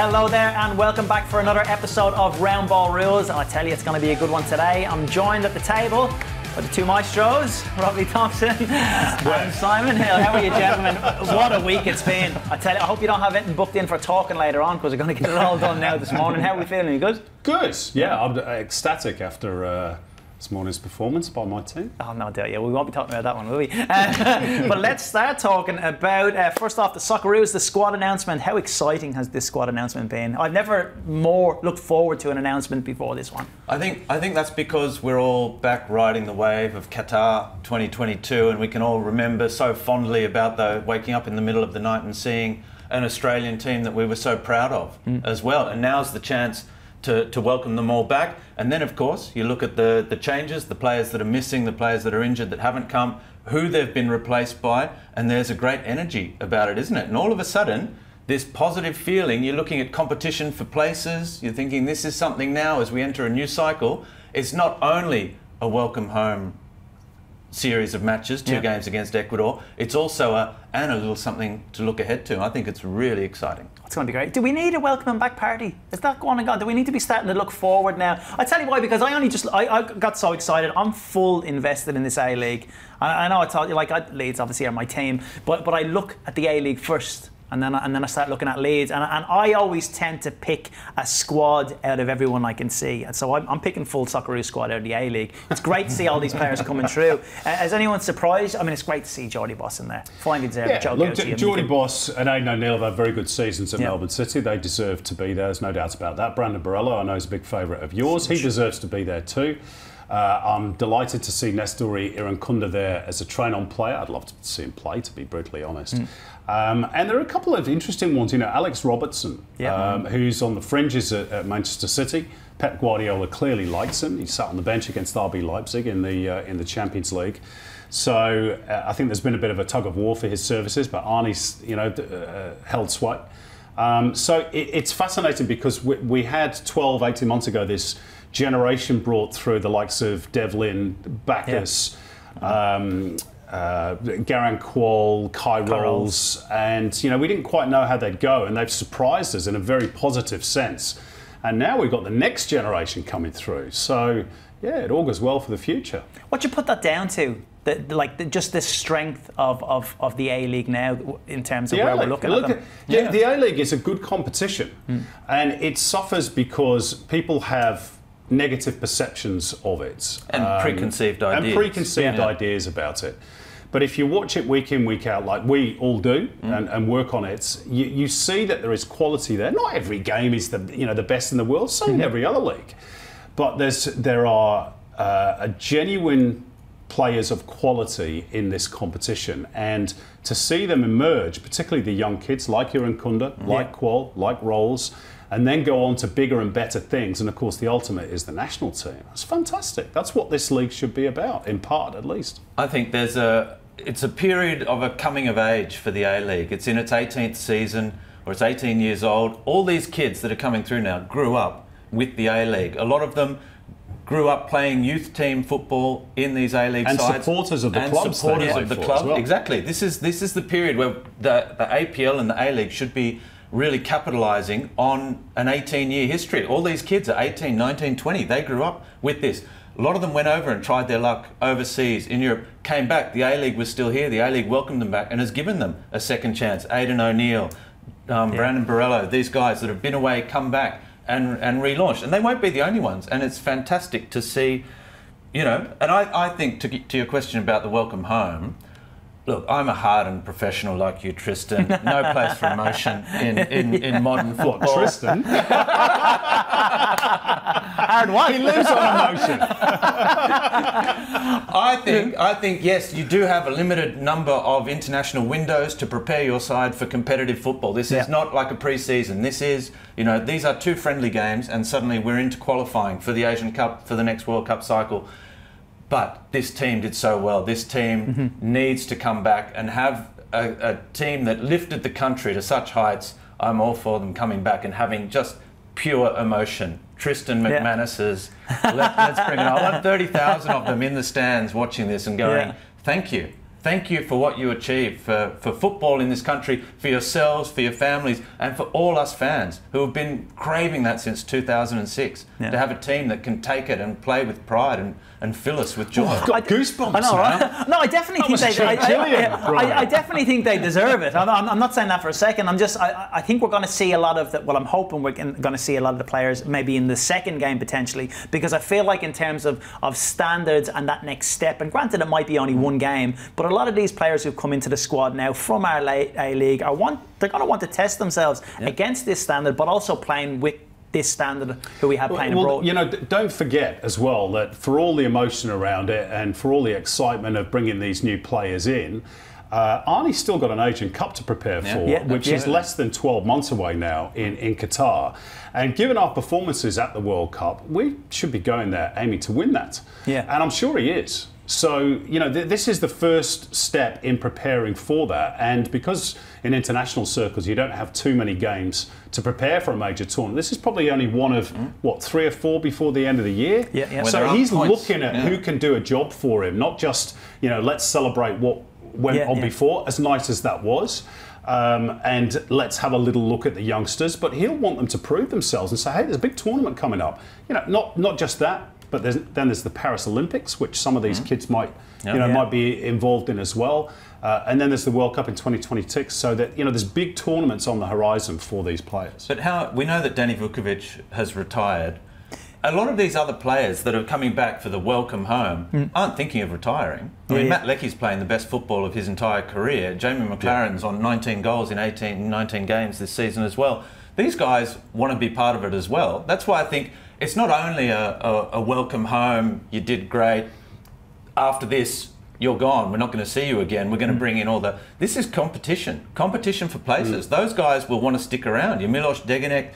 Hello there and welcome back for another episode of Round Ball Rules, and I tell you it's going to be a good one today. I'm joined at the table by the two maestros, Robbie Thomson and Simon Hill. How are you, gentlemen? What a week it's been. I tell you, I hope you don't have anything booked in for talking later on, because we're going to get it all done now this morning. How are we feeling? You good? Good, yeah. I'm ecstatic after this morning's performance by my team. Oh, no doubt, yeah. We won't be talking about that one, will we? But let's start talking about, first off, the Socceroos, the squad announcement. How exciting has this squad announcement been? I've never more looked forward to an announcement before this one. I think that's because we're all back riding the wave of Qatar 2022, and we can all remember so fondly about the waking up in the middle of the night and seeing an Australian team that we were so proud of as well. And now's the chance to welcome them all back. And then, of course, you look at the changes, the players that are missing, the players that are injured, that haven't come, who they've been replaced by, and there's a great energy about it, isn't it? And all of a sudden, this positive feeling, you're looking at competition for places, you're thinking this is something now as we enter a new cycle. It's not only a welcome home series of matches, two games against Ecuador, it's also a little something to look ahead to. I think it's really exciting. It's going to be great. Do we need a welcoming back party? Is that going on? Do we need to be starting to look forward now? I tell you why, because I got so excited. I'm full invested in this A-League. I know I told you, Leeds obviously are my team, but I look at the A-League first. And then I start looking at Leeds, and I always tend to pick a squad out of everyone I can see. And so I'm picking full Socceroo squad out of the A-League. It's great to see all these players coming through. Is anyone surprised? I mean, it's great to see Jordy Boss in there. Fine deserved. Yeah, look, Jordy Boss and Aidan O'Neill have had very good seasons at Melbourne City. They deserve to be there. There's no doubt about that. Brandon Barella, I know, is a big favourite of yours. He deserves to be there too. I'm delighted to see Nestori Irankunda there as a train-on player. I'd love to see him play, to be brutally honest. And there are a couple of interesting ones. You know, Alex Robertson, who's on the fringes at Manchester City. Pep Guardiola clearly likes him. He sat on the bench against RB Leipzig in the Champions League. So I think there's been a bit of a tug of war for his services, but Arnie's, held sway. So it's fascinating because we had 12, 18 months ago this generation brought through the likes of Devlin, Bacchus, Garan Qual, Kai Rolls, and we didn't quite know how they'd go, and they've surprised us in a very positive sense. And now we've got the next generation coming through. So yeah, it augurs well for the future. What do you put that down to? Just the strength of the A-League now in terms of where we're looking at them. The A-League is a good competition, and it suffers because people have negative perceptions of it. And preconceived ideas. And preconceived ideas about it. But if you watch it week in, week out, like we all do, and work on it, you see that there is quality there. Not every game is the best in the world, so in every other league. But there are genuine players of quality in this competition, and to see them emerge, particularly the young kids like Irankunda, like Qual, like Rolls, and then go on to bigger and better things. And of course, the ultimate is the national team. It's fantastic. That's what this league should be about, in part at least. I think it's a period of a coming of age for the A-League. It's in its 18th season, or it's 18 years old. All these kids that are coming through now grew up with the A-League. A lot of them grew up playing youth team football in these A-League sides. And supporters of the club. And supporters of the club, exactly. This is the period where the APL and the A-League should be really capitalising on an 18-year history. All these kids are 18, 19, 20. They grew up with this. A lot of them went over and tried their luck overseas in Europe, came back. The A-League was still here. The A-League welcomed them back and has given them a second chance. Aidan O'Neill, Brandon Barella, these guys that have been away, come back and relaunched. And they won't be the only ones. And it's fantastic to see, and I think to your question about the welcome home, look, I'm a hardened professional like you, Tristan. No place for emotion in modern football. What, Tristan? Hard what? He lives on emotion. I think yes, you do have a limited number of international windows to prepare your side for competitive football. This is not like a pre-season. This is, these are two friendly games, and suddenly we're into qualifying for the Asian Cup for the next World Cup cycle. But this team did so well. This team needs to come back and have a team that lifted the country to such heights. I'm all for them coming back and having just pure emotion. Tristan MacManus's, let's bring it on. I want 30,000 of them in the stands watching this and going, thank you. Thank you for what you achieved for football in this country, for yourselves, for your families, and for all us fans who have been craving that since 2006. Yeah. To have a team that can take it and play with pride and fill us with joy. I've got goosebumps. I know, right? No, I definitely think I definitely think they deserve it. I'm not saying that for a second. I think we're going to see a lot of that. Well, I'm hoping we're going to see a lot of the players maybe in the second game potentially, because I feel like in terms of standards and that next step, and granted it might be only one game, but a lot of these players who've come into the squad now from our A-League they're going to want to test themselves against this standard, but also playing with this standard who we have playing abroad. You know, don't forget as well that for all the emotion around it and for all the excitement of bringing these new players in, Arnie's still got an Asian Cup to prepare for, which is less than 12 months away now in Qatar. And given our performances at the World Cup, we should be going there aiming to win that. Yeah. And I'm sure he is. So, you know, this is the first step in preparing for that. And because in international circles you don't have too many games to prepare for a major tournament, this is probably only one of, 3 or 4 before the end of the year? Yeah. So he's looking at who can do a job for him, not just, you know, let's celebrate what went on before, as nice as that was. And let's have a little look at the youngsters. But he'll want them to prove themselves and say, hey, there's a big tournament coming up. You know, not just that. But then there's the Paris Olympics, which some of these kids might be involved in as well. And then there's the World Cup in 2026. So that, you know, there's big tournaments on the horizon for these players. But we know that Danny Vukovic has retired. A lot of these other players that are coming back for the welcome home aren't thinking of retiring. I mean, Matt Leckie's playing the best football of his entire career. Jamie McLaren's on 19 goals in 19 games this season as well. These guys want to be part of it as well. That's why I think it's not only a welcome home, you did great, after this, you're gone, we're not going to see you again, we're going to bring in all the... This is competition for places. Those guys will want to stick around. Your Milos Degenek,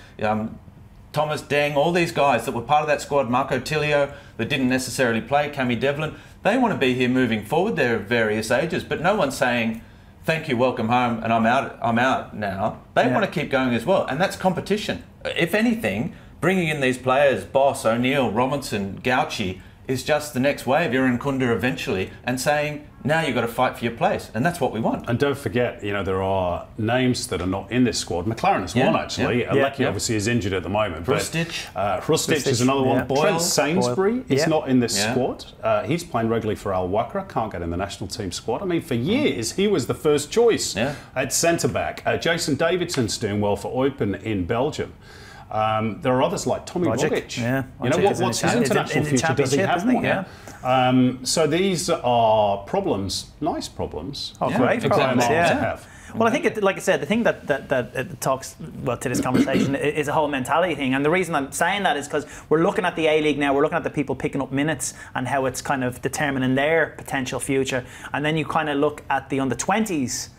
Thomas Deng, all these guys that were part of that squad, Marco Tilio, that didn't necessarily play, Cammy Devlin, they want to be here moving forward. They're of various ages, but no one's saying, thank you, welcome home, and I'm out now. They want to keep going as well, and that's competition. If anything, bringing in these players, Boss, O'Neill, Robinson, Gauchi, is just the next wave, Iran Kunda eventually, and saying, now you've got to fight for your place. And that's what we want. And don't forget, you know, there are names that are not in this squad. McLaren is one, actually. Lecky obviously is injured at the moment. Hrustic is another one. Trent Sainsbury is not in this squad. He's playing regularly for Al Wakra, can't get in the national team squad. I mean, for years, he was the first choice at centre-back. Jason Davidson's doing well for Eupen in Belgium. There are others like Tommy Rogic. You know, what's his international future? Does he have one? So these are problems, nice problems. Oh, great problems, to have. Well, I think, like I said, the thing that talks to this conversation is a whole mentality thing. And the reason I'm saying that is because we're looking at the A-League now, we're looking at the people picking up minutes and how it's kind of determining their potential future. And then you kind of look at the under-20s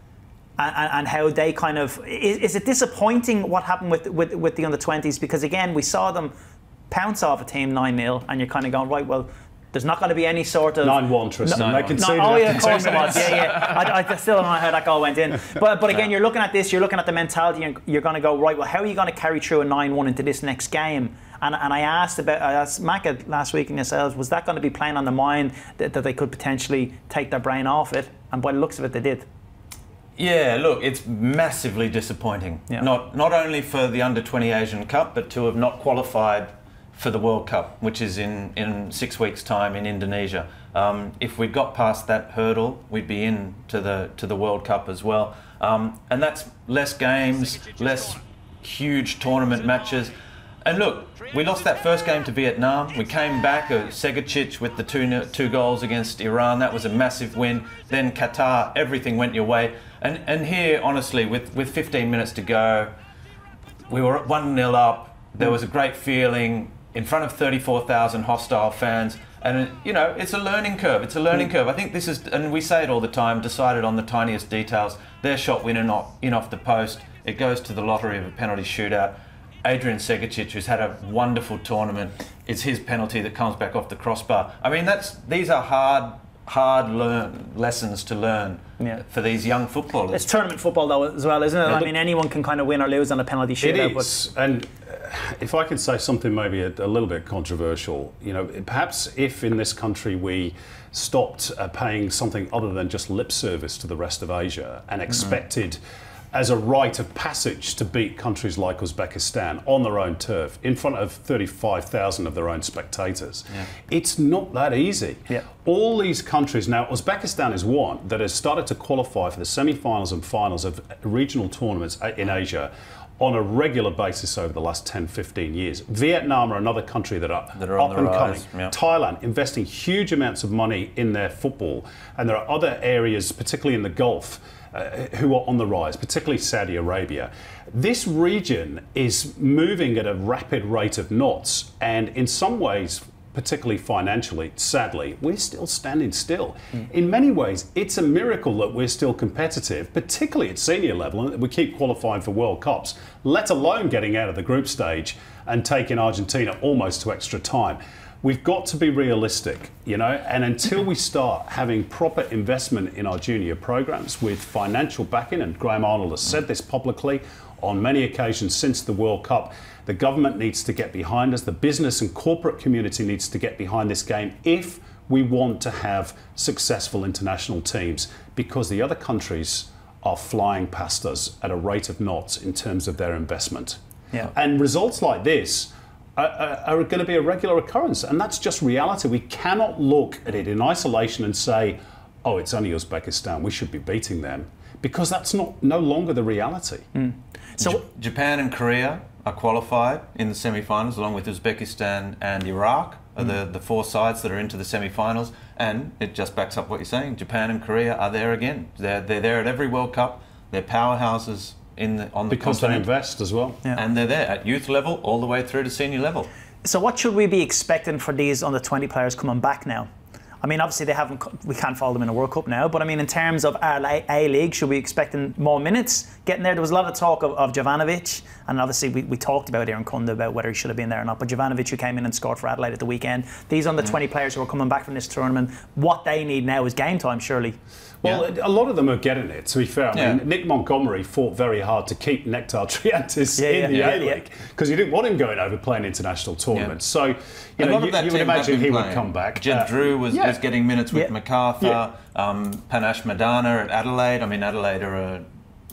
and how they kind of... Is it disappointing what happened with the under-20s? Because, again, we saw them pounce off a team 9-0 and you're kind of going, right, well, there's not going to be any sort of... 9-1, Tristan. They conceded of course it was. I still don't know how that goal went in. But again, you're looking at this, you're looking at the mentality, and you're going to go, right, well, how are you going to carry through a 9-1 into this next game? And I asked Macca last week and yourselves, was that going to be playing on the mind that they could potentially take their brain off it? And by the looks of it, they did. Yeah, look, it's massively disappointing. Not only for the Under-20 Asian Cup, but to have not qualified for the World Cup, which is in 6 weeks' time in Indonesia. If we got past that hurdle, we'd be in to the World Cup as well. And that's less games, less huge tournament matches. And look, we lost that first game to Vietnam. We came back, Segicic with the two goals against Iran. That was a massive win. Then Qatar, everything went your way. And here, honestly, with 15 minutes to go, we were 1-0 up. There was a great feeling in front of 34,000 hostile fans. And, you know, it's a learning curve. It's a learning curve. I think this is, and we say it all the time, decided on the tiniest details. Their shot went in off the post. It goes to the lottery of a penalty shootout. Adrian Segicic, who's had a wonderful tournament, it's his penalty that comes back off the crossbar. I mean, these are hard lessons to learn for these young footballers. It's tournament football though as well, isn't it? I mean, anyone can kind of win or lose on a penalty shootout. And if I could say something maybe a little bit controversial, you know, perhaps if in this country we stopped paying something other than just lip service to the rest of Asia and expected as a rite of passage to beat countries like Uzbekistan on their own turf in front of 35,000 of their own spectators. It's not that easy. All these countries, now Uzbekistan is one that has started to qualify for the semi-finals and finals of regional tournaments in Asia on a regular basis over the last 10, 15 years. Vietnam are another country that are up and coming. Thailand investing huge amounts of money in their football, and there are other areas, particularly in the Gulf, who are on the rise, particularly Saudi Arabia. This region is moving at a rapid rate of knots, and in some ways, particularly financially, sadly, we're still standing still. In many ways, it's a miracle that we're still competitive, particularly at senior level, and that we keep qualifying for World Cups, let alone getting out of the group stage and taking Argentina almost to extra time. We've got to be realistic, you know, and until we start having proper investment in our junior programs with financial backing, and Graham Arnold has said this publicly on many occasions since the World Cup, the government needs to get behind us, the business and corporate community needs to get behind this game if we want to have successful international teams, because the other countries are flying past us at a rate of knots in terms of their investment. And results like this are going to be a regular occurrence, and that's just reality. We cannot look at it in isolation and say, oh, it's only Uzbekistan, we should be beating them, because that's no longer the reality. So Japan and Korea are qualified in the semi-finals, along with Uzbekistan and Iraq are the four sides that are into the semi-finals, and it just backs up what you're saying. Japan and Korea are there again. They're there at every World Cup. They're powerhouses on the continent. Because they invest as well. And they're there at youth level all the way through to senior level. So what should we be expecting for these under-20 players coming back now? I mean, obviously we can't follow them in a World Cup now, but I mean, in terms of our A-League, should we be expecting more minutes getting there? There was a lot of talk of Jovanovic, and obviously we talked about Aaron Kunda about whether he should have been there or not, but Jovanovic, who came in and scored for Adelaide at the weekend, these under-20 players who are coming back from this tournament, what they need now is game time, surely. Well, a lot of them are getting it, to be fair. I mean, Nick Montgomery fought very hard to keep Nectar Triantis in the A-League because he didn't want him going over playing international tournaments. So, you know, you would imagine he would come back. Jed Drew was getting minutes with MacArthur, Panache Madana at Adelaide. I mean, Adelaide are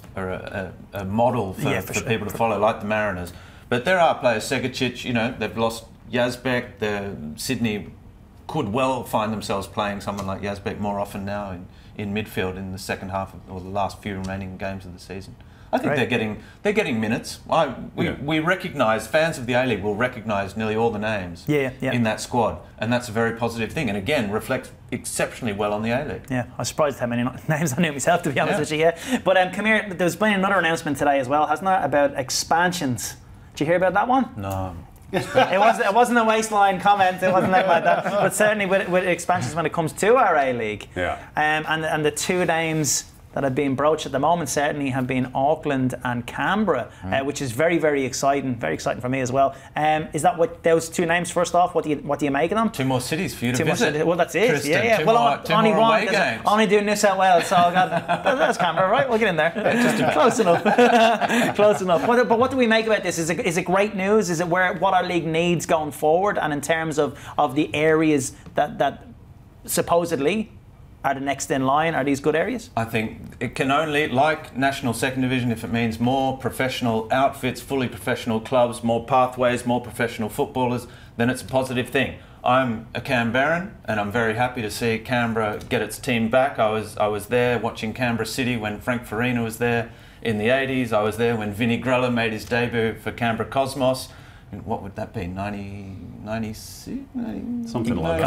a model for people to follow, like the Mariners. But there are players, Segicic, you know, they've lost Yazbek. Sydney could well find themselves playing someone like Yazbek more often now in midfield in the second half or the last few remaining games of the season. I think they're getting minutes. We recognise, fans of the A-League will recognise nearly all the names in that squad, and that's a very positive thing, and again reflects exceptionally well on the A-League. Yeah, I was surprised how many names I knew myself, to be honest with you. But come here, there's been another announcement today as well, hasn't there, about expansions. Did you hear about that one? No. It wasn't a waistline comment. It wasn't like that. But certainly with expansions when it comes to our A-League, and the two names that have been broached at the moment certainly have been Auckland and Canberra, which is very, very exciting for me as well. Is that what those two names? First off, what do you make of them? Two more cities for you to visit. Well, that's it. Tristan, Well, only more one. away games. Only do New South Wales, so that's Canberra, right? We'll get in there. Close enough. Close enough. But what do we make about this? Is it great news? Is it what our league needs going forward? And in terms of the areas that supposedly are the next in line, are these good areas? I think it can only, like National Second Division, if it means more professional outfits, fully professional clubs, more pathways, more professional footballers, then it's a positive thing. I'm a Canberran, and I'm very happy to see Canberra get its team back. I was there watching Canberra City when Frank Farina was there in the 80s. I was there when Vinnie Grella made his debut for Canberra Cosmos. And what would that be, 96? Something like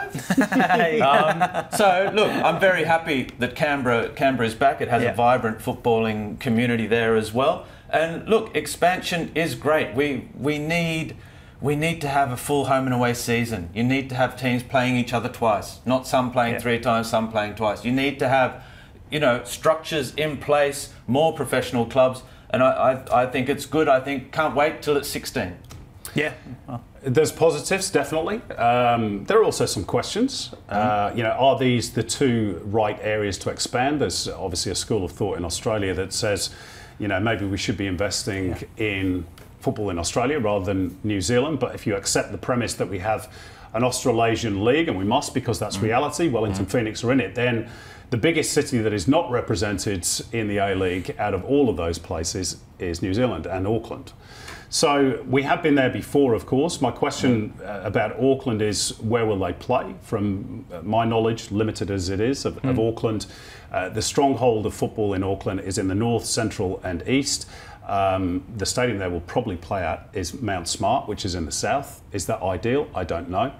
that. So, look, I'm very happy that Canberra is back. It has a vibrant footballing community there as well. And look, expansion is great. We need to have a full home and away season. You need to have teams playing each other twice, not some playing 3 times, some playing twice. You need to have, you know, structures in place, more professional clubs. And I think it's good. Can't wait till it's 16. Yeah. Well. There's positives, definitely. There are also some questions. You know, are these the two right areas to expand? There's obviously a school of thought in Australia that says, you know, maybe we should be investing in, football in Australia rather than New Zealand. But if you accept the premise that we have an Australasian league, and we must because that's reality, Wellington Phoenix are in it, then the biggest city that is not represented in the A-League out of all of those places is New Zealand and Auckland. So we have been there before, of course. My question about Auckland is, where will they play? From my knowledge, limited as it is, of Auckland, the stronghold of football in Auckland is in the north, central and east. The stadium they will probably play at is Mount Smart, which is in the south. Is that ideal? I don't know.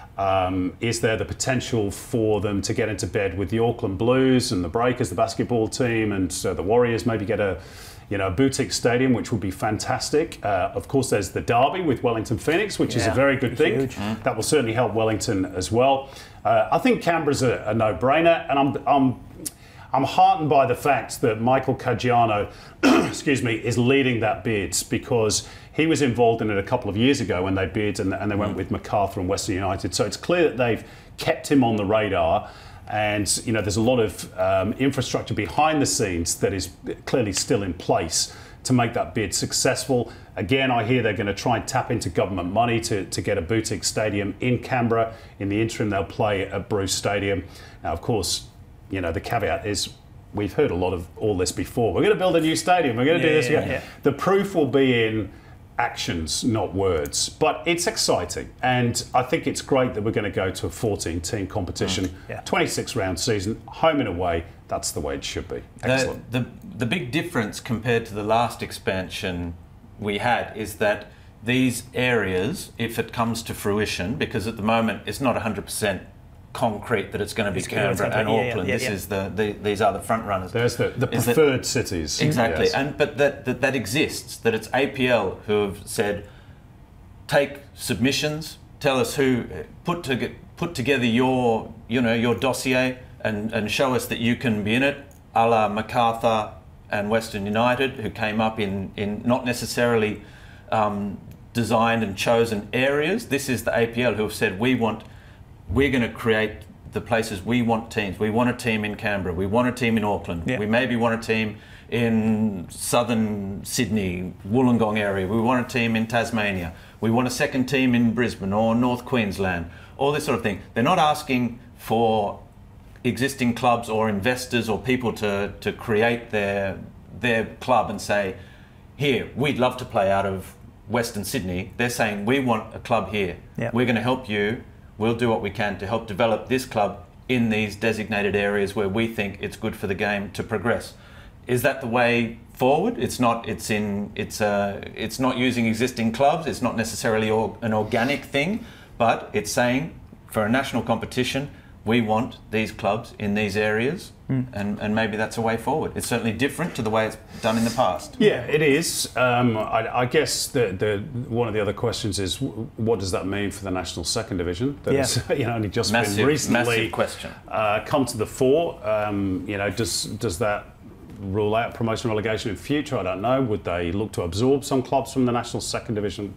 Is there the potential for them to get into bed with the Auckland Blues and the Breakers, the basketball team, and the Warriors, maybe get a boutique stadium, which would be fantastic. Of course, there's the derby with Wellington Phoenix, which is a very good thing. That will certainly help Wellington as well. I think Canberra's a no-brainer, and I'm heartened by the fact that Michael Caggiano, excuse me, is leading that bid, because he was involved in it a couple of years ago when they bid and they went with MacArthur and Western United. So it's clear that they've kept him on the radar. And there's a lot of infrastructure behind the scenes that is clearly still in place to make that bid successful. Again, I hear they're going to try and tap into government money to get a boutique stadium in Canberra. In the interim, they'll play at Bruce Stadium. Now, of course, the caveat is we've heard a lot of all this before. We're going to build a new stadium. We're going to do this again. The proof will be in actions, not words. But it's exciting, and I think it's great that we're going to go to a 14-team competition, 26-round season, home and away. That's the way it should be. Excellent. The big difference compared to the last expansion we had is that these areas, if it comes to fruition, because at the moment it's not 100% concrete that it's going to be Canberra and Auckland. This is these are the front runners. There's the preferred cities. Exactly, but that exists. That it's APL who have said, take submissions, tell us who put together your dossier and show us that you can be in it, a la MacArthur and Western United, who came up in not necessarily designed and chosen areas. This is the APL who have said, we're going to create the places we want teams. We want a team in Canberra. We want a team in Auckland. We maybe want a team in southern Sydney, Wollongong area. We want a team in Tasmania. We want a second team in Brisbane or North Queensland. All this sort of thing. They're not asking for existing clubs or investors or people to create their club and say, here, we'd love to play out of Western Sydney. They're saying, we want a club here. We're going to help you. We'll do what we can to help develop this club in these designated areas where we think it's good for the game to progress. Is that the way forward? It's not. It's not using existing clubs. It's not necessarily an organic thing, but it's saying for a national competition, we want these clubs in these areas, and maybe that's a way forward. It's certainly different to the way it's done in the past. Yeah, it is. I guess one of the other questions is, what does that mean for the national second division? That has only just been recently come to the fore. Does that rule out promotion and relegation in future? I don't know. Would they look to absorb some clubs from the national second division?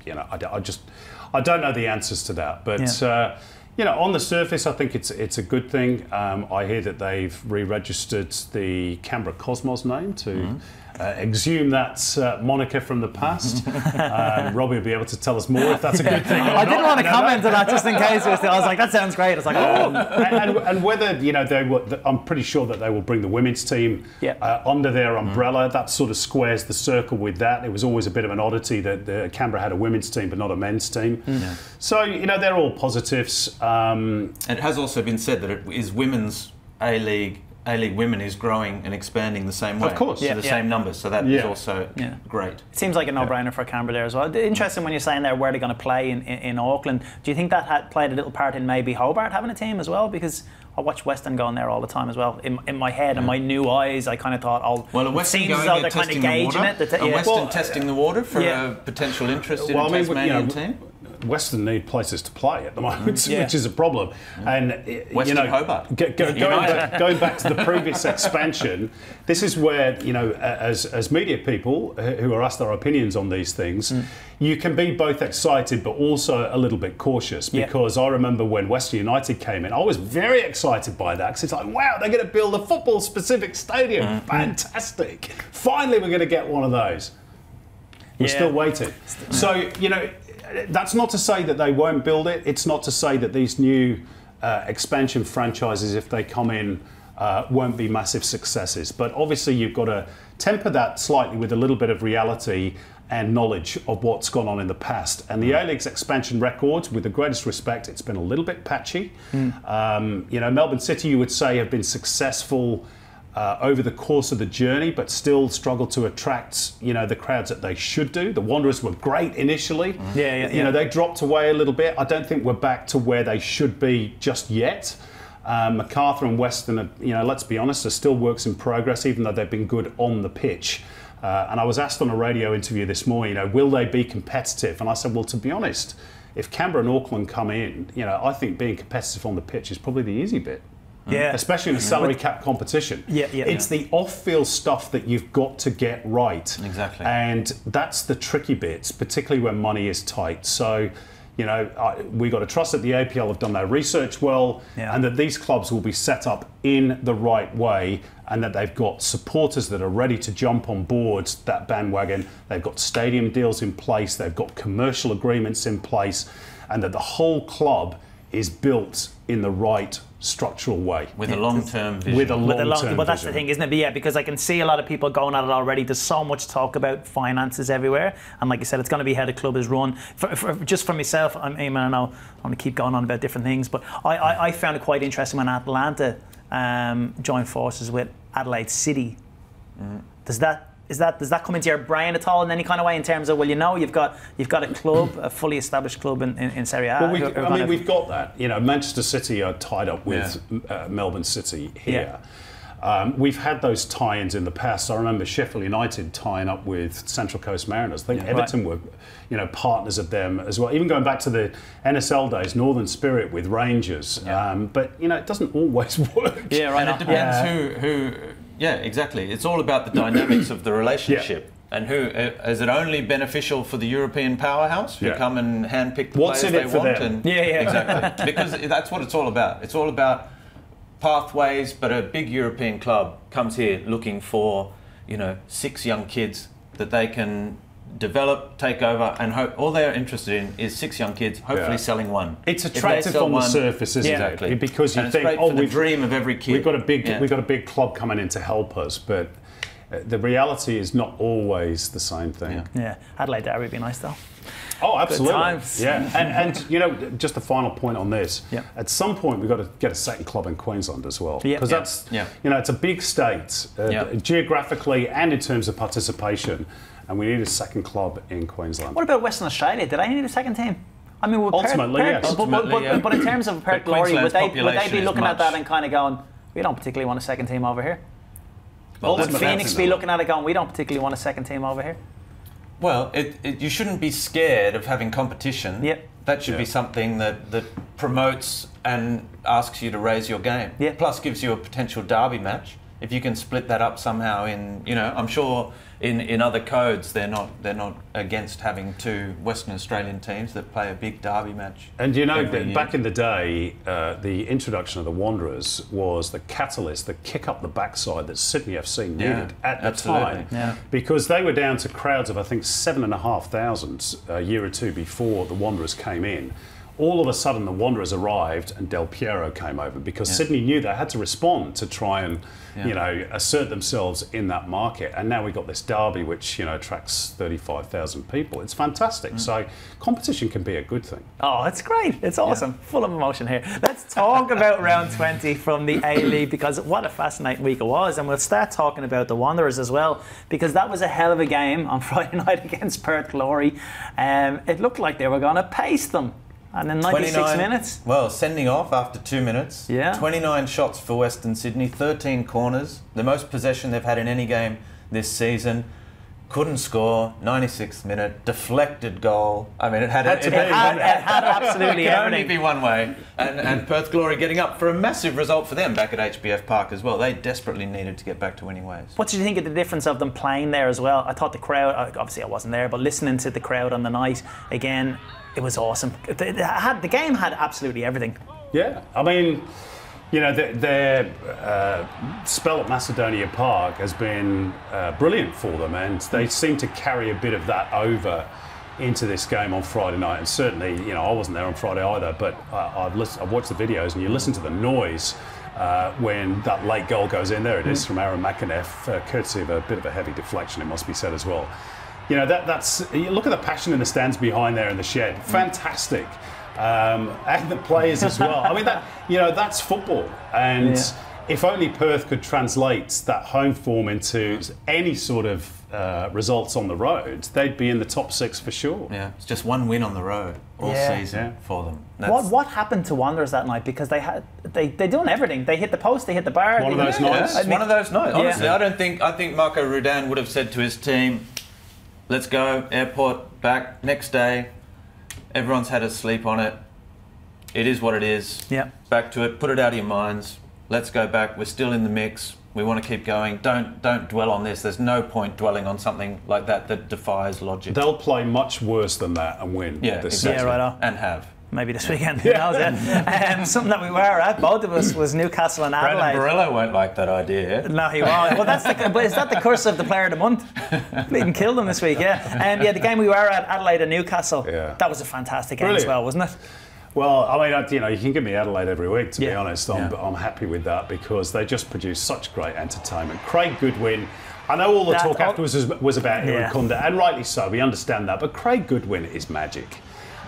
I don't know the answers to that, but. On the surface, I think it's a good thing. I hear that they've re-registered the Canberra Cosmos name to exhume that moniker from the past. Robbie will be able to tell us more if that's a good thing. I didn't want to comment on that just in case. I was like, that sounds great. I was like, oh. And whether I'm pretty sure that they will bring the women's team under their umbrella. That sort of squares the circle with that. It was always a bit of an oddity that Canberra had a women's team but not a men's team. So they're all positives. It has also been said that it is women's A-League women is growing and expanding the same way. Of course. To the same numbers. So that is also great. It seems like a no-brainer for Canberra there as well. Interesting when you're saying there where they're going to play in Auckland. Do you think that had played a little part in maybe Hobart having a team as well? Because I watch Western going there all the time as well. In my head and my new eyes, I kind of thought, Western going there testing the water. Western testing the water for a potential interest in a Tasmanian team. Western need places to play at the moment, which is a problem. And Western Hobart. Going back to the previous expansion, this is where as media people who are asked our opinions on these things, you can be both excited but also a little bit cautious, because I remember when Western United came in, I was very excited by that because it's like, wow, they're going to build a football-specific stadium, fantastic! Finally, we're going to get one of those. We're still waiting. So, you know, that's not to say that they won't build it. It's not to say that these new expansion franchises, if they come in, won't be massive successes. But obviously you've got to temper that slightly with a little bit of reality and knowledge of what's gone on in the past. And the A-League's expansion record, with the greatest respect, it's been a little bit patchy. You know, Melbourne City, you would say, have been successful over the course of the journey, but still struggle to attract, you know, the crowds that they should do. The Wanderers were great initially. You know, they dropped away a little bit. I don't think we're back to where they should be just yet. MacArthur and Western, are, you know, let's be honest, are still works in progress, even though they've been good on the pitch. And I was asked on a radio interview this morning, you know, will they be competitive? And I said, well, to be honest, if Canberra and Auckland come in, you know, I think being competitive on the pitch is probably the easy bit. Especially in a salary cap competition. It's the off-field stuff that you've got to get right. Exactly. And that's the tricky bits, particularly when money is tight. So, you know, we got to trust that the APL have done their research well, and that these clubs will be set up in the right way, and that they've got supporters that are ready to jump on board that bandwagon. They've got stadium deals in place, they've got commercial agreements in place, and that the whole club is built in the right structural way. With a long-term vision. With a long-term But that's the thing, isn't it? But yeah, because I can see a lot of people going at it already. There's so much talk about finances everywhere. And like you said, it's going to be how the club is run. Just for myself, I mean, I know I want to keep going on about different things, but I found it quite interesting when Atlanta joined forces with Adelaide City. Does that come into your brain at all in any kind of way, in terms of, well, you know, you've got a club, a fully established club in Serie A? Well, we've got that. You know, Manchester City are tied up with Melbourne City here. We've had those tie-ins in the past. I remember Sheffield United tying up with Central Coast Mariners. I think Everton were, you know, partners of them as well. Even going back to the NSL days, Northern Spirit with Rangers. But you know, it doesn't always work. And it depends who. Yeah, exactly. It's all about the dynamics of the relationship. And who is it only beneficial for the European powerhouse who come and handpick the players they want? And exactly, because that's what it's all about. It's all about pathways. But a big European club comes here looking for, you know, 6 young kids that they can develop, take over, and all they're interested in is 6 young kids, hopefully selling one. It's attractive on the surface, isn't it? Because you think, oh, we dream of every kid. We've got a big club coming in to help us, but the reality is not always the same thing. Adelaide Derby would be nice though. Oh, absolutely. And you know, just a final point on this. At some point, we've got to get a second club in Queensland as well, because that's you know, it's a big state geographically and in terms of participation. And we need a second club in Queensland. What about Western Australia? Did I need a second team? I mean, ultimately, yes. But in terms of Perth Glory, would they be looking at that and kind of going, we don't particularly want a second team over here? Well, would Phoenix be looking at it going, we don't particularly want a second team over here? Well, you shouldn't be scared of having competition. That should be something that promotes and asks you to raise your game. Plus gives you a potential derby match. If you can split that up somehow in, you know, I'm sure in other codes they're not against having 2 Western Australian teams that play a big derby match. And you know, back in the day, the introduction of the Wanderers was the catalyst, the kick up the backside that Sydney FC needed at the time, because they were down to crowds of, I think, 7,500 a year or 2 before the Wanderers came in. All of a sudden, the Wanderers arrived and Del Piero came over, because Sydney knew they had to respond to try and, you know, assert themselves in that market. And now we've got this derby, which, you know, attracts 35,000 people. It's fantastic. So competition can be a good thing. Oh, it's great. It's awesome. Full of emotion here. Let's talk about round 20 from the A-League, because what a fascinating week it was. And we'll start talking about the Wanderers as well, because that was a hell of a game on Friday night against Perth Glory. It looked like they were going to pace them. And in 96 minutes? Well, sending off after 2 minutes. 29 shots for Western Sydney, 13 corners. The most possession they've had in any game this season. Couldn't score, 96th minute, deflected goal. I mean, it had absolutely it could only be one way. And Perth Glory getting up for a massive result for them back at HBF Park as well. They desperately needed to get back to winning ways. What did you think of the difference of them playing there as well? I thought the crowd, obviously I wasn't there, but listening to the crowd on the night, again, it was awesome. The game had absolutely everything. Yeah, I mean, You know, their spell at Macedonia Park has been brilliant for them, and they seem to carry a bit of that over into this game on Friday night. And certainly, you know, I wasn't there on Friday either, but I've watched the videos, and you listen to the noise when that late goal goes in. There it is from Aaron McAneff, courtesy of a bit of a heavy deflection, it must be said as well. You know, that's you look at the passion in the stands behind there in the shed. Fantastic. And the players as well. I mean, that's football. And if only Perth could translate that home form into any sort of results on the road, they'd be in the top 6 for sure. Yeah, it's just one win on the road all season for them. What happened to Wanderers that night? Because they done everything. They hit the post, they hit the bar. One of those nights. One of those nights. Honestly, I think Marco Rudan would have said to his team, "Let's go, airport, back, next day. Everyone's had a sleep on it. It is what it is. Yeah. Back to it. Put it out of your minds. Let's go back. We're still in the mix. We want to keep going. Don't dwell on this. There's no point dwelling on something like that defies logic." They'll play much worse than that and win. Yeah, this exactly. season. Right on. And have. Maybe this weekend. Who knows? Something that we were at, both of us, was Newcastle and Adelaide. Brandon Barilla won't like that idea. No, he won't. Well, but is that the curse of the player of the month? Bleeding killed him this week, yeah. The game we were at, Adelaide and Newcastle, that was a fantastic game as well, wasn't it? Well, I mean, you know, you can give me Adelaide every week, to be honest. I'm happy with that because they just produce such great entertainment. Craig Goodwin, I know all the talk afterwards was about Irukunda, and rightly so, we understand that, but Craig Goodwin is magic.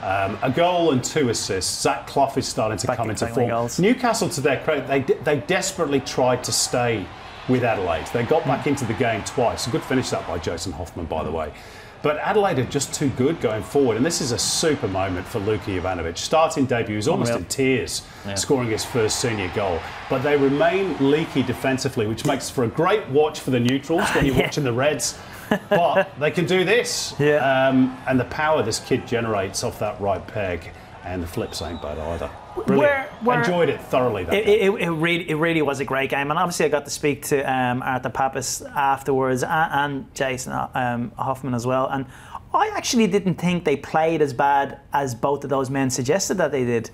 A goal and 2 assists. Zach Clough is starting to come into form. Goals. Newcastle, to their credit, they desperately tried to stay with Adelaide. They got back into the game twice. A good finish that by Jason Hoffman, by the way. But Adelaide are just too good going forward, and this is a super moment for Luka Jovanovic. Starting debut, he was almost in tears, scoring his first senior goal. But they remain leaky defensively, which makes for a great watch for the neutrals when you're watching the Reds. But they can do this. And the power this kid generates off that right peg, and the flips ain't bad either. Brilliant. Enjoyed it thoroughly. It really was a great game, and obviously I got to speak to Arthur Pappas afterwards and Jason Hoffman as well. And I actually didn't think they played as bad as both of those men suggested that they did.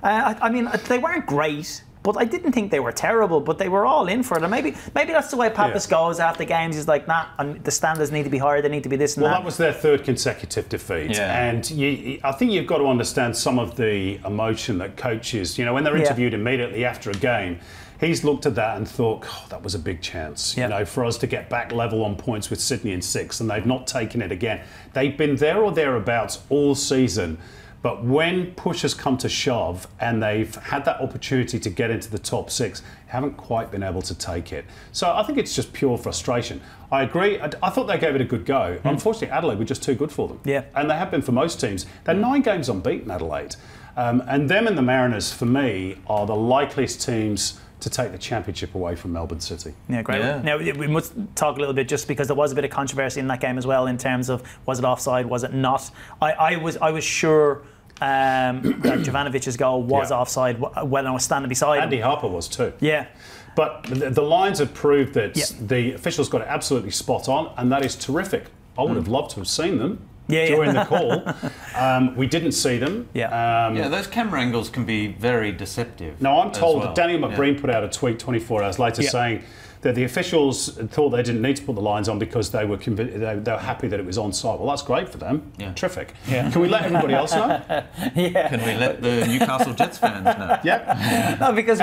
I mean, they weren't great, but I didn't think they were terrible. But they were all in for it, and maybe that's the way Pappas goes after games. He's like, nah, the standards need to be higher. They need to be this and that. Well, that was their 3rd consecutive defeat, and I think you've got to understand some of the emotion that coaches, you know, when they're interviewed immediately after a game. He's looked at that and thought, oh, that was a big chance, you know, for us to get back level on points with Sydney in 6th, and they've not taken it again. They've been there or thereabouts all season. But when push has come to shove and they've had that opportunity to get into the top 6, haven't quite been able to take it. So I think it's just pure frustration. I agree. I thought they gave it a good go. Unfortunately, Adelaide were just too good for them. And they have been for most teams. They're 9 games unbeaten, Adelaide. And them and the Mariners, for me, are the likeliest teams to take the championship away from Melbourne City. Yeah, great. Now, we must talk a little bit, just because there was a bit of controversy in that game as well, in terms of, was it offside, was it not? I was sure that Jovanovic's goal was offside when I was standing beside him. Andy Harper was too. Yeah. But the lines have proved that the officials got it absolutely spot on, and that is terrific. I would have loved to have seen them during the call. We didn't see them. Those camera angles can be very deceptive. No, I'm told that Daniel McBreen put out a tweet 24 hours later saying that the officials thought they didn't need to put the lines on because they were happy that it was onside. Well, that's great for them. Terrific. Can we let everybody else know? Can we let the Newcastle Jets fans know? No, because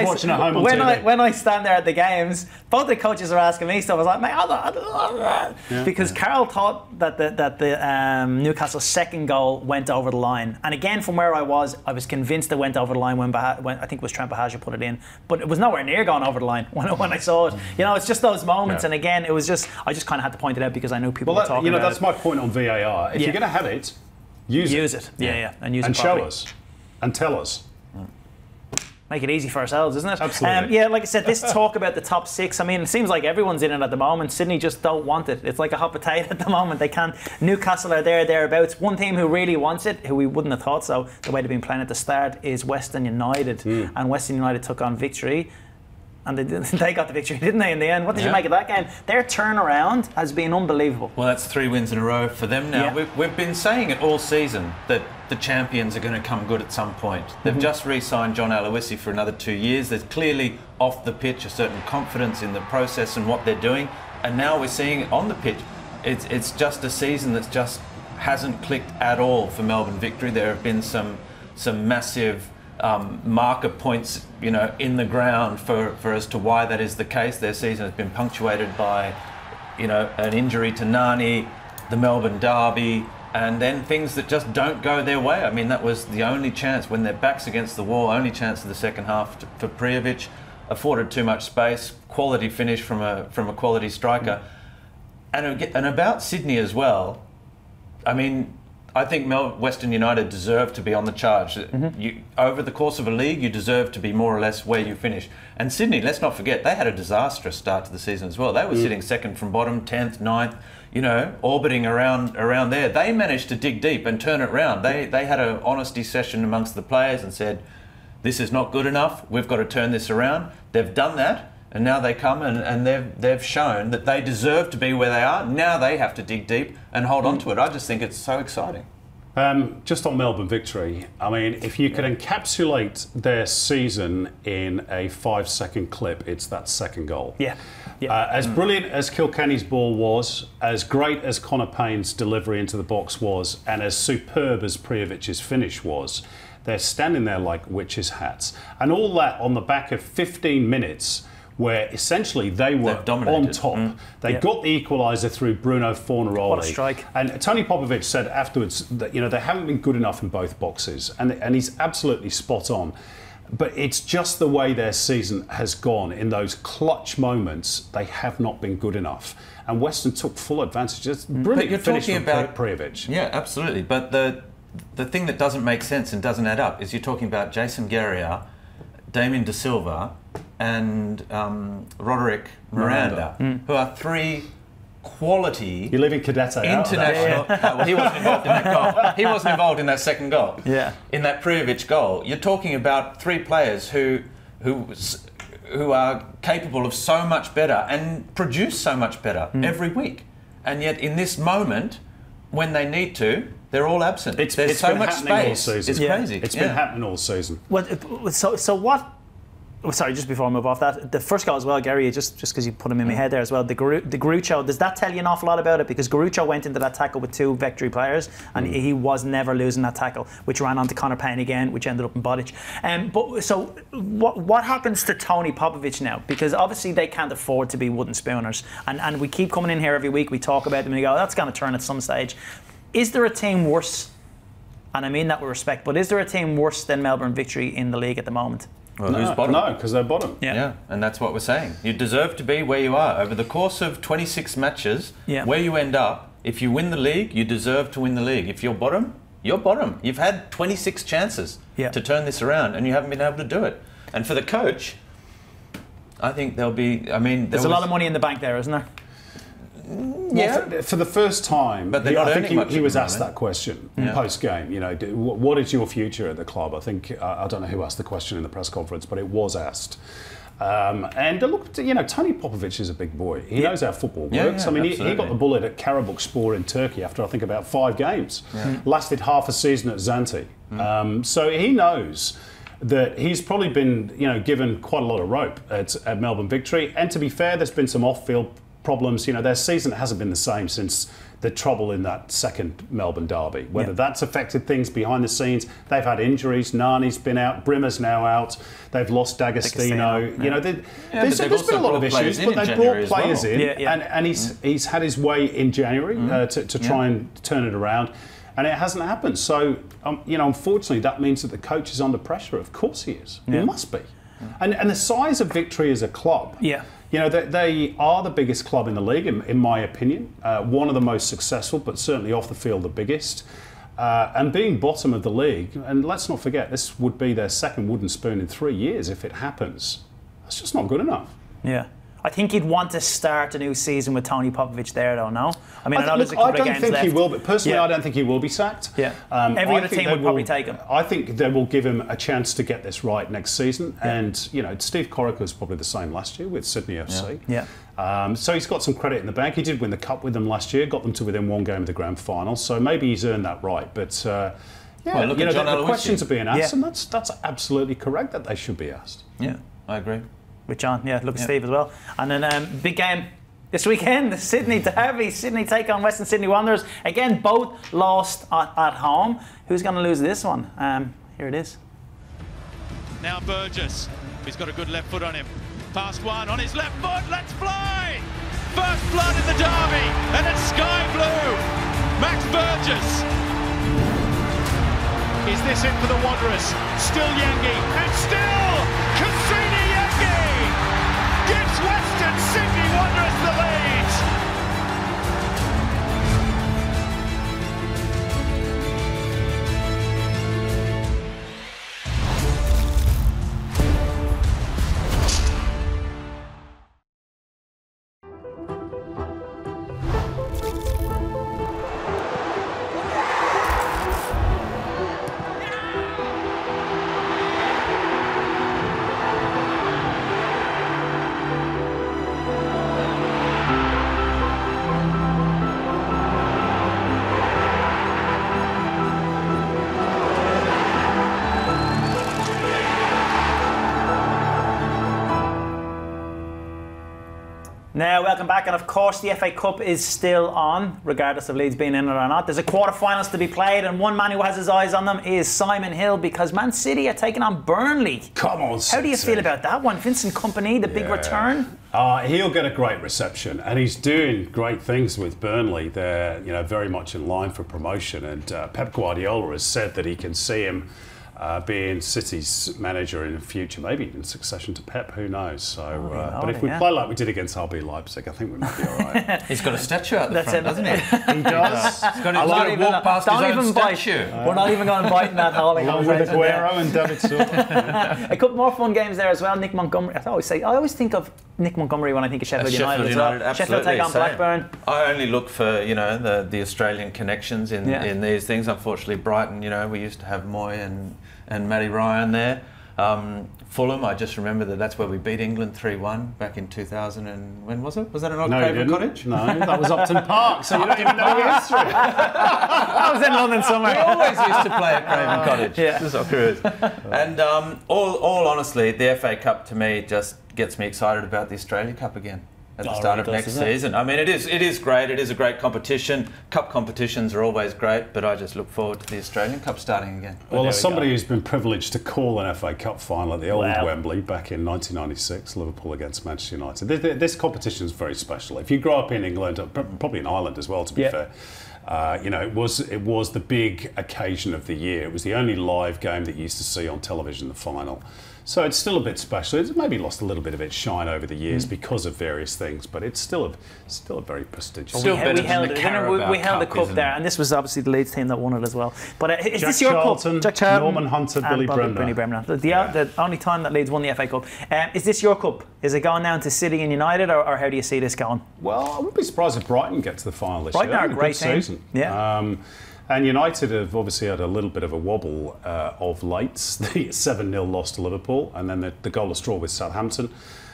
when I stand there at the games, both the coaches are asking me stuff. I was like, mate, because Carl thought that the Newcastle second goal went over the line, and again from where I was convinced it went over the line when I think it was Trent Bahagia put it in, but it was nowhere near going over the line when I saw it. You know, it's just those moments, and again, I just kind of had to point it out because I knew people were talking about it. That's my point on VAR. If you're going to have it, use it. And use it show us and tell us. Make it easy for ourselves, isn't it? Absolutely. Like I said, this talk about the top 6, I mean, it seems like everyone's in it at the moment. Sydney just don't want it. It's like a hot potato at the moment. They can't. Newcastle are thereabouts. One team who really wants it, who we wouldn't have thought so, the way they've been playing at the start, is Western United. And Western United took on Victory. And they got the victory, didn't they, in the end? What did you make of that game? Their turnaround has been unbelievable. Well, that's 3 wins in a row for them now. Yeah. We've been saying it all season that the champions are going to come good at some point. They've just re-signed John Aloisi for another 2 years. There's clearly off the pitch a certain confidence in the process and what they're doing. And now we're seeing it on the pitch. It's just a season that's just hasn't clicked at all for Melbourne Victory. There have been some massive marker points, in the ground for as to why that is the case. Their season has been punctuated by, an injury to Nani, the Melbourne Derby, and then things that just don't go their way. I mean, that was the only chance when their backs against the wall, only chance of the second half for Prijovic, afforded too much space, quality finish from a quality striker. And about Sydney as well, I mean, I think Western United deserve to be on the charge. Over the course of a league, you deserve to be more or less where you finish. And Sydney, let's not forget, they had a disastrous start to the season as well. They were sitting second from bottom, 10th, 9th, orbiting around there. They managed to dig deep and turn it around. They had an honesty session amongst the players and said, this is not good enough, we've got to turn this around. They've done that, and now they come and they've shown that they deserve to be where they are. Now they have to dig deep and hold on to it. I just think it's so exciting. Just on Melbourne Victory, I mean, if you could encapsulate their season in a 5-second clip, it's that second goal. Yeah. As brilliant as Kilkenny's ball was, as great as Connor Payne's delivery into the box was, and as superb as Prijovic's finish was, they're standing there like witches' hats. And all that on the back of 15 minutes where essentially they were on top. They got the equaliser through Bruno Fornaroli. What a strike. And Tony Popovic said afterwards that they haven't been good enough in both boxes. And he's absolutely spot on. But it's just the way their season has gone. In those clutch moments, they have not been good enough. And Western took full advantage. It's brilliant finish from Prijovic. Yeah, absolutely. But the thing that doesn't make sense and doesn't add up is you're talking about Jason Guerrier, Damien De Silva, and Roderick Miranda, who are 3 quality. You're leaving Cadete international. Well, he wasn't involved in that goal. He wasn't involved in that second goal. Yeah. In that Prijovic goal, you're talking about 3 players who are capable of so much better and produce so much better every week, and yet in this moment, when they need to, they're all absent. There's so much space. It's crazy. It's been happening all season. Well, so what? Oh, sorry, just before I move off that, the first goal as well, Gary, just because you put him in my head there as well, the Garucho, does that tell you an awful lot about it? Because Garucho went into that tackle with 2 Victory players and he was never losing that tackle, which ran on to Connor Payne again, which ended up in Bodic. But so what happens to Tony Popovic now? Because obviously they can't afford to be wooden spooners, and we keep coming in here every week, we talk about them and we go, that's going to turn at some stage. Is there a team worse, and I mean that with respect, but is there a team worse than Melbourne Victory in the league at the moment? Well, who's bottom? No, because they're bottom. Yeah, and that's what we're saying. You deserve to be where you are. Over the course of 26 matches, where you end up, if you win the league, you deserve to win the league. If you're bottom, you're bottom. You've had 26 chances to turn this around, and you haven't been able to do it. And for the coach, I think there'll be, there's a lot of money in the bank there, isn't there? Well, for the first time, but I think he was asked that question post-game. What is your future at the club? I think I don't know who asked the question in the press conference, but it was asked. And look, Tony Popovic is a big boy. He knows how football works. I mean, he got the bullet at Karabukspor in Turkey after I think about 5 games. Lasted half a season at Zante. So he knows that he's probably been, given quite a lot of rope at Melbourne Victory. And to be fair, there's been some off-field problems. Their season hasn't been the same since the trouble in that second Melbourne derby. Whether that's affected things behind the scenes, they've had injuries. Nani's been out, Brimmer's now out. They've lost D'Agostino. There's been a lot of issues, but they've brought players in, and he's had his way in January to try and turn it around, and it hasn't happened. So, unfortunately, that means that the coach is under pressure. Of course he is. He must be. And the size of Victory as a club. They are the biggest club in the league, in my opinion. One of the most successful, but certainly off the field the biggest. And being bottom of the league, and let's not forget, this would be their second wooden spoon in 3 years if it happens. That's just not good enough. Yeah. I think he'd want to start a new season with Tony Popovich there, though, no? I mean, I know there's a I couple of don't games think left. he will, but personally, I don't think he will be sacked. Yeah. Every other team would probably take him. I think they will give him a chance to get this right next season. Yeah. And, you know, Steve Corica was probably the same last year with Sydney FC. Yeah. So he's got some credit in the bank. He did win the Cup with them last year, got them to within one game of the grand final. So maybe he's earned that right. But, yeah, well, look, you know, the questions are being asked, and that's absolutely correct that they should be asked. Yeah, I agree. With John, look at Steve as well. And then big game this weekend, the Sydney Derby. Sydney take on Western Sydney Wanderers. Again, both lost at home. Who's going to lose this one? Here it is. Now Burgess. He's got a good left foot on him. Past one on his left foot. Let's fly! First blood in the Derby, and it's sky blue. Max Burgess. Is this it for the Wanderers? Still Yengi, and still Cassini Yengi gives Western Sydney Wanderers the lead. Now, welcome back, and of course the FA Cup is still on, regardless of Leeds being in it or not. There's a quarter-finals to be played, and one man who has his eyes on them is Simon Hill, because Man City are taking on Burnley. Come on, City. How do you feel about that one? Vincent Kompany, the big return? He'll get a great reception, and he's doing great things with Burnley. They're, you know, very much in line for promotion, and Pep Guardiola has said that he can see him being City's manager in the future, maybe in succession to Pep, who knows. So, but if we play like we did against RB Leipzig, I think we might be all right. He's got a statue out the front, doesn't he? He does. He's got to walk past his own statue. We're not even going to bite in that hauling with Aguero and David Silva. A couple more fun games there as well. Nick Montgomery. I always think of Nick Montgomery when I think of Sheffield United as well. Absolutely. Sheffield take on Blackburn. I only look for, you know, the Australian connections in these things. Unfortunately, Brighton, you know, we used to have Moy and Matty Ryan there. Fulham, I just remember that's where we beat England 3-1 back in 2000. And when was it? Was that an Old Craven Cottage? No, that was Upton Park. So you don't even know the history. I was in London somewhere. We always used to play at Craven Cottage. Yeah. The Socceroo. And all honestly, the FA Cup to me just gets me excited about the Australia Cup again at the start of next season. I mean, it is great. It is a great competition. Cup competitions are always great, but I just look forward to the Australian Cup starting again. Well, as somebody who's been privileged to call an FA Cup final at the old Wembley back in 1996, Liverpool against Manchester United, this competition is very special. If you grow up in England, probably in Ireland as well, to be fair, you know, it was the big occasion of the year. It was the only live game that you used to see on television, the final. So it's still a bit special. It's maybe lost a little bit of its shine over the years because of various things, but it's still a very prestigious. Still better than the Carabao Cup, we held the cup there, and this was obviously the Leeds team that won it as well. But is this your Charlton, cup? Jack Charlton, Norman Hunter, Billy Bremner. The only time that Leeds won the FA Cup. Is this your cup? Is it going down to City and United, or how do you see this going? Well, I wouldn't be surprised if Brighton get to the final this year. Brighton are a great team. Season. Yeah. And United have obviously had a little bit of a wobble of late. The 7-0 loss to Liverpool, and then the goal of straw with Southampton,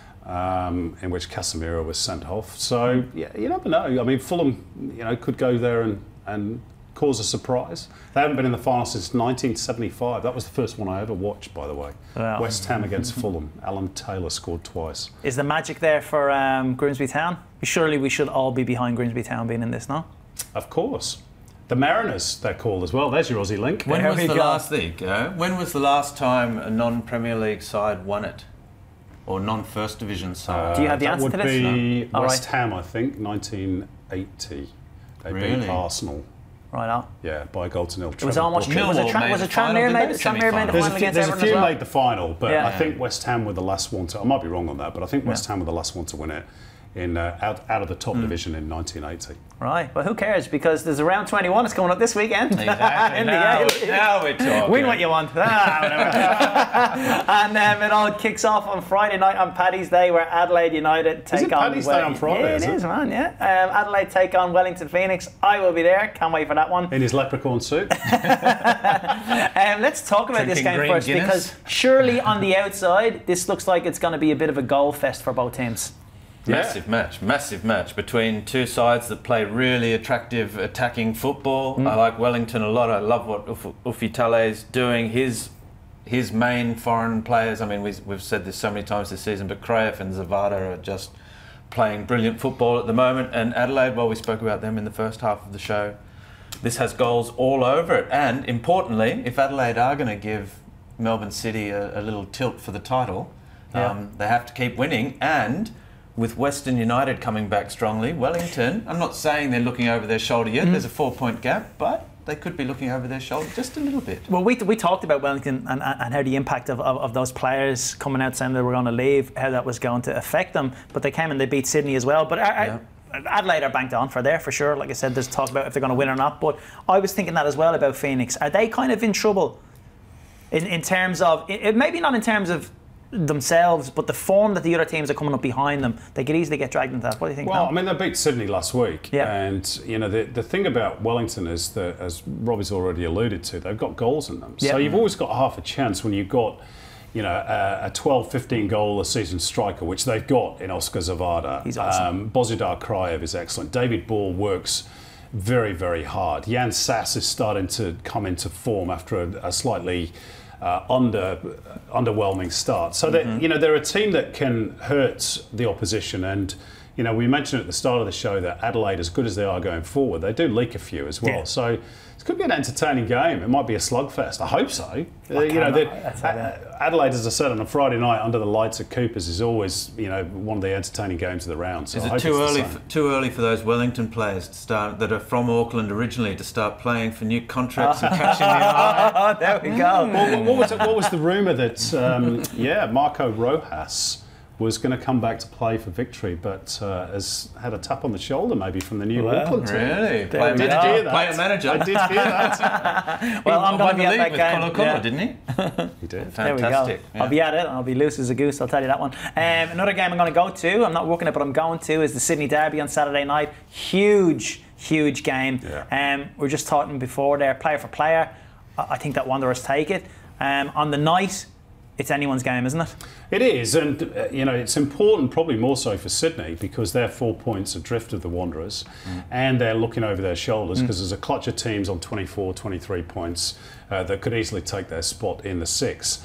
in which Casemiro was sent off. So, yeah, you never know. I mean, Fulham, you know, could go there and cause a surprise. They haven't been in the final since 1975. That was the first one I ever watched, by the way. Wow. West Ham against Fulham. Alan Taylor scored twice. Is the magic there for Grimsby Town? Surely we should all be behind Grimsby Town being in this, no? Of course. The Mariners, they're called as well. There's your Aussie link. When was the last league? When was the last time a non-Premier League side won it, or non-First Division side? Do you have the answer to this? That would be West Ham, I think, 1980. They beat Arsenal. Right on. Yeah, by a goal to nil. It was almost. Was it Tranmere made the final against Everton as well? There's a few made the final, but I think West Ham were the last one to. I might be wrong on that, but I think West Ham were the last one to win it out of the top division in 1980. Right, well, who cares? Because there's a round 21 that's coming up this weekend. Exactly. now we're talking. Win what you want. And it all kicks off on Friday night on Paddy's Day, where Adelaide United take on... Is it Paddy's Day on Friday? Yeah, it is, man, yeah. Adelaide take on Wellington Phoenix. I will be there. Can't wait for that one. In his leprechaun suit. Let's talk about this game first, because surely on the outside, this looks like it's going to be a bit of a goal fest for both teams. Massive match between two sides that play really attractive attacking football. I like Wellington a lot. I love what Ufitale is doing. His main foreign players, I mean, we've said this so many times this season, but Cruyff and Zavada are just playing brilliant football at the moment. And Adelaide, well, we spoke about them in the first half of the show. This has goals all over it. And importantly, if Adelaide are going to give Melbourne City a little tilt for the title, they have to keep winning. And with Western United coming back strongly, Wellington, I'm not saying they're looking over their shoulder yet. There's a 4-point gap, but they could be looking over their shoulder just a little bit. Well, we talked about Wellington and how the impact of those players coming out saying they were going to leave, how that was going to affect them. But they came and they beat Sydney as well. But Adelaide are banked on for sure. Like I said, there's talk about if they're going to win or not. But I was thinking that as well about Phoenix. Are they kind of in trouble in terms of, maybe not in terms of themselves, but the form that the other teams are coming up behind them, they could easily get dragged into that. What do you think? Well, I mean, they beat Sydney last week, yeah. And you know the thing about Wellington is that, as Robbie's already alluded to, they've got goals in them. So you've always got half a chance when you've got, you know, a 12, 15 goal a season striker, which they've got in Oscar Zavada. He's awesome. Bozidar Kraev is excellent. David Ball works very, very hard. Jan Sass is starting to come into form after a slightly underwhelming start. So that, you know, they're a team that can hurt the opposition. And you know, we mentioned at the start of the show that Adelaide, as good as they are going forward, they do leak a few as well. Yeah. So it could be an entertaining game. It might be a slugfest. I hope so. Adelaide, as I said, on a Friday night under the lights at Cooper's is always, you know, one of the entertaining games of the round. So is it too early for those Wellington players to start, that are from Auckland originally, to start playing for new contracts and catching the eye? There we go. Well, what was the rumour that Marco Rojas was going to come back to play for Victory, but has had a tap on the shoulder maybe from the new Auckland team. Really? Player manager. I did hear that. Well, I'm going to be at that game. Colo, didn't he? He did. Fantastic. There we go. Yeah. I'll be at it. I'll be loose as a goose, I'll tell you that one. Another game I'm going to go to, I'm not working it, but I'm going to, is the Sydney Derby on Saturday night. Huge game. Yeah. We were just talking before there, player for player. I think that Wanderers take it. On the night, it's anyone's game, isn't it? It is, and you know, it's important, probably more so for Sydney, because they're 4 points adrift of the Wanderers, and they're looking over their shoulders because there's a clutch of teams on 24, 23 points that could easily take their spot in the six.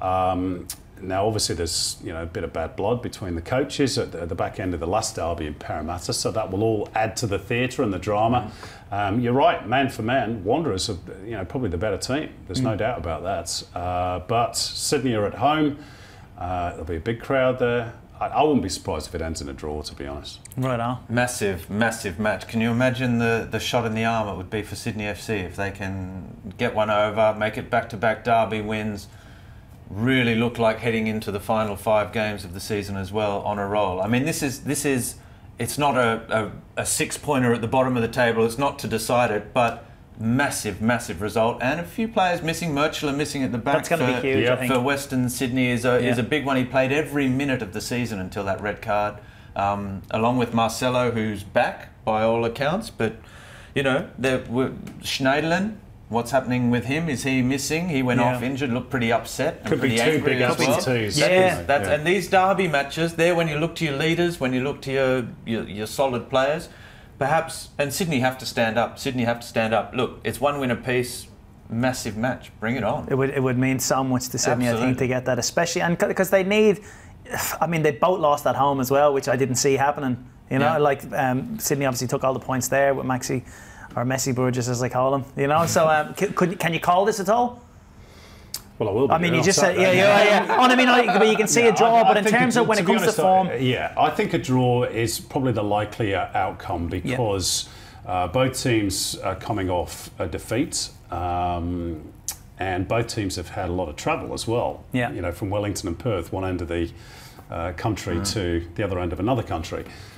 Now, obviously, there's, you know, a bit of bad blood between the coaches at the back end of the last derby in Parramatta, so that will all add to the theatre and the drama. You're right, man for man, Wanderers are, you know, probably the better team. There's no doubt about that. But Sydney are at home. There'll be a big crowd there. I wouldn't be surprised if it ends in a draw, to be honest. Right on. Massive match. Can you imagine the shot in the arm it would be for Sydney FC if they can get one over, make it back-to-back derby wins, really look like heading into the final 5 games of the season as well on a roll. I mean, this is it's not a 6-pointer at the bottom of the table. It's not to decide it, but massive result, and a few players missing. Murchler missing at the back. That's going to be huge. I think. For Western Sydney is a big one. He played every minute of the season until that red card, along with Marcelo, who's back by all accounts. But you know, Schneiderlin. What's happening with him? Is he missing? He went off injured, looked pretty upset. Could be two big absentees. And these derby matches, there when you look to your leaders, when you look to your solid players, perhaps, and Sydney have to stand up. Look, it's 1 win apiece, massive match. Bring it on. It would mean so much to Sydney, I think, to get that, especially, and because they need. I mean, they both lost at home as well, which I didn't see happening. You know, like Sydney obviously took all the points there with Maxi. Or Messi Burgess, as they call him, you know. So, can you call this at all? Well, I will. I mean, you just said, but you can see a draw. But in terms of when it comes to form, I think a draw is probably the likelier outcome because both teams are coming off a defeat, and both teams have had a lot of travel as well. You know, from Wellington and Perth, one end of the country to the other end of another country.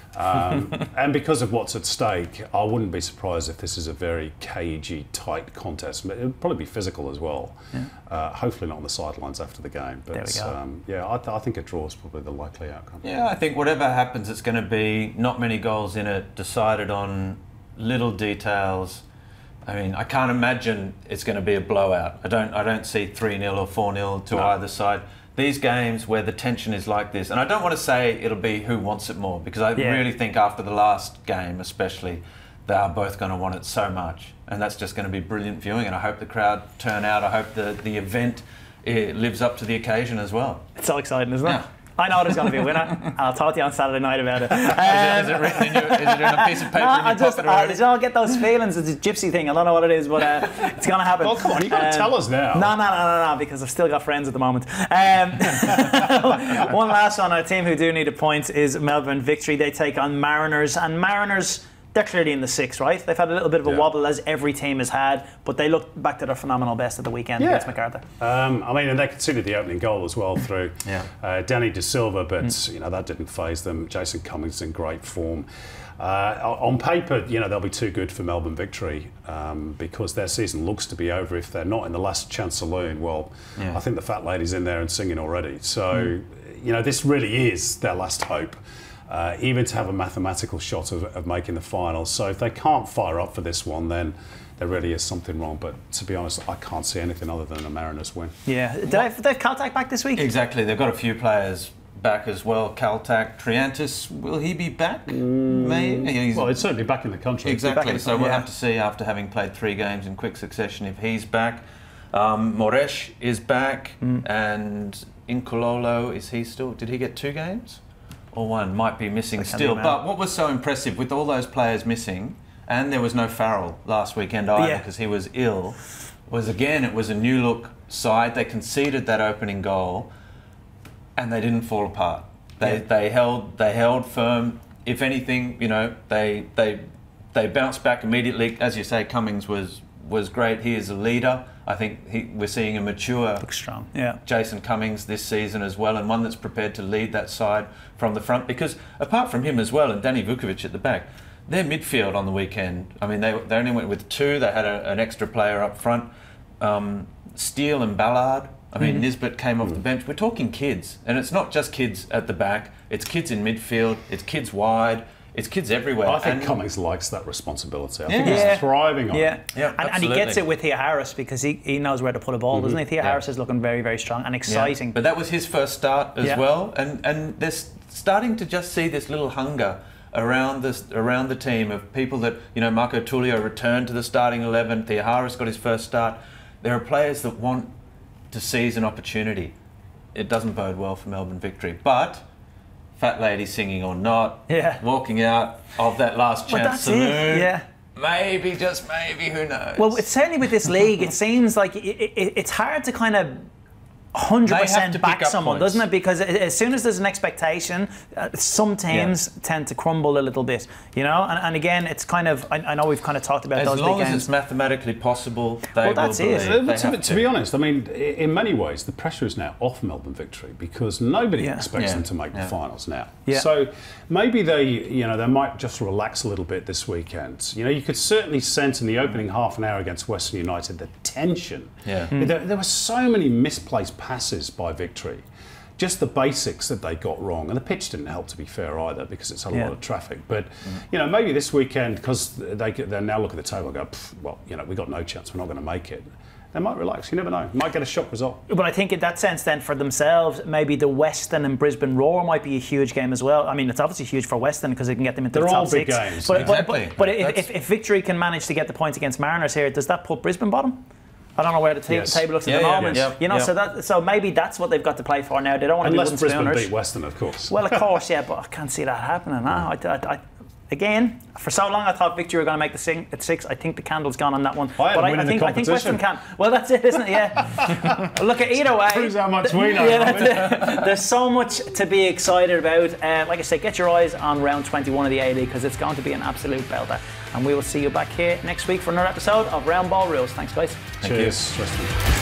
And because of what's at stake, I wouldn't be surprised if this is a very cagey, tight contest. It would probably be physical as well. Yeah. Hopefully not on the sidelines after the game. But there we go. I think a draw is probably the likely outcome. Yeah, I think whatever happens, it's going to be not many goals in it, decided on little details. I mean, I can't imagine it's going to be a blowout. I don't see 3-0 or 4-0 to either side. These games where the tension is like this, and I don't want to say it'll be who wants it more, because I really think after the last game especially, they are both going to want it so much, and that's just going to be brilliant viewing, and I hope the crowd turn out. I hope the event lives up to the occasion as well. It's so exciting, isn't it? I know there's going to be a winner, and I'll talk to you on Saturday night about it. Is it written in is it in a piece of paper in your pocket already? I'll get those feelings. It's a gypsy thing. I don't know what it is, but it's going to happen. Well, come on, you've got to tell us now. No, because I've still got friends at the moment. One last one, a team who do need a point is Melbourne Victory. They take on Mariners, and Mariners, they're clearly in the 6, right? They've had a little bit of a wobble, as every team has had, but they look back to their phenomenal best at the weekend against MacArthur. I mean, and they conceded the opening goal as well through Danny De Silva, but that didn't faze them. Jason Cummings in great form. On paper, they'll be too good for Melbourne Victory because their season looks to be over. If they're not in the last chance saloon, well, I think the fat lady's in there and singing already. So, this really is their last hope. Even to have a mathematical shot of making the finals. So if they can't fire up for this one, then there really is something wrong. But to be honest, I can't see anything other than a Mariners win. Yeah. They've Caltac back this week? Exactly. They've got a few players back as well. Caltac, Triantis, will he be back? Maybe. Well, it's certainly back in the country. Exactly. So we'll have to see after having played 3 games in quick succession if he's back. Moresh is back. And Inkololo, is he still? Did he get 2 games? Or 1, might be missing still. But what was so impressive with all those players missing, and there was no Farrell last weekend either because he was ill, was again, it was a new look side. They conceded that opening goal and they didn't fall apart. They held firm. If anything, they bounced back immediately. As you say, Cummings was great. He is a leader. I think we're seeing a mature Jason Cummings this season as well, and one that's prepared to lead that side from the front, because apart from him as well and Danny Vukovic at the back, their midfield on the weekend, I mean, they only went with 2. They had an extra player up front, Steele and Ballard. I mean, Nisbet came off the bench. We're talking kids, and it's not just kids at the back, it's kids in midfield, it's kids wide. It's kids everywhere. I think Cummings likes that responsibility. I think he's thriving on it. Yeah, and he gets it with Thea Harris because he knows where to put a ball, doesn't he? Thea Harris is looking very, very strong and exciting. Yeah. But that was his first start as well, and they're starting to just see this little hunger around the team of people that, Marco Tullio returned to the starting 11. Thea Harris got his first start. There are players that want to seize an opportunity. It doesn't bode well for Melbourne Victory, but fat lady singing or not, walking out of that last chance saloon. Maybe, just maybe, who knows? Well, it's certainly with this league, it seems like it's hard to kind of 100% back someone, doesn't it? Because as soon as there's an expectation, some teams tend to crumble a little bit, And again, it's kind of, I know we've kind of talked about those as long as it's mathematically possible, they will believe. To be honest, I mean, in many ways, the pressure is now off Melbourne Victory because nobody expects them to make the finals now. So maybe they might just relax a little bit this weekend. You could certainly sense in the opening half an hour against Western United the tension. There were so many misplaced passes by Victory, just the basics that they got wrong, and the pitch didn't help, to be fair, either, because it's had a lot of traffic. But maybe this weekend, because they now look at the table and go, well, we got no chance, we're not going to make it. They might relax. You never know. Might get a shock result. But I think in that sense, then, for themselves, maybe the Western and Brisbane Roar might be a huge game as well. I mean, it's obviously huge for Western because it can get them into the top 6. They're all big games. But if Victory can manage to get the points against Mariners here, does that put Brisbane bottom? I don't know where the table looks at the moment. So maybe that's what they've got to play for now. They don't want to be wooden spooners. Unless Brisbane beat Western, of course. Well, of course, but I can't see that happening. Again, for so long I thought Victory were going to make the 6. I think the candle's gone on that one. I think Western can. Well, that's it, isn't it? Yeah. Look, either way. Proves how much we know. There's so much to be excited about. Like I say, get your eyes on round 21 of the A-League because it's going to be an absolute belter. And we will see you back here next week for another episode of Round Ball Rules. Thanks, guys. Cheers. Tristan.